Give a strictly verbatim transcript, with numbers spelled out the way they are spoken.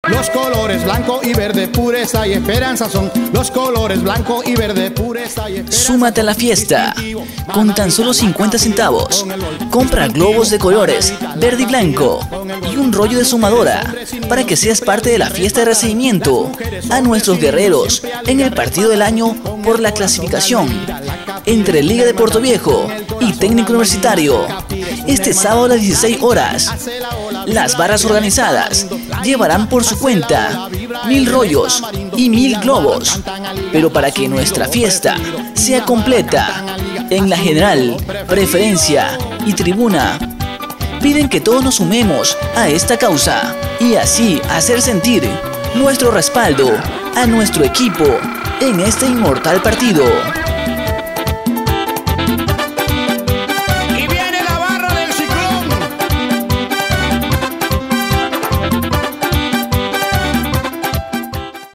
Los colores blanco y verde, pureza y esperanza son. Los colores blanco y verde, pureza y esperanza. Súmate a la fiesta. Con tan solo cincuenta centavos. Compra globos de colores verde y blanco y un rollo de sumadora para que seas parte de la fiesta de recibimiento a nuestros guerreros en el partido del año por la clasificación entre Liga de Portoviejo y Técnico Universitario. Este sábado a las dieciséis horas. Las barras organizadas llevarán por su cuenta mil rollos y mil globos, pero para que nuestra fiesta sea completa, en la general, preferencia y tribuna, piden que todos nos sumemos a esta causa y así hacer sentir nuestro respaldo a nuestro equipo en este inmortal partido.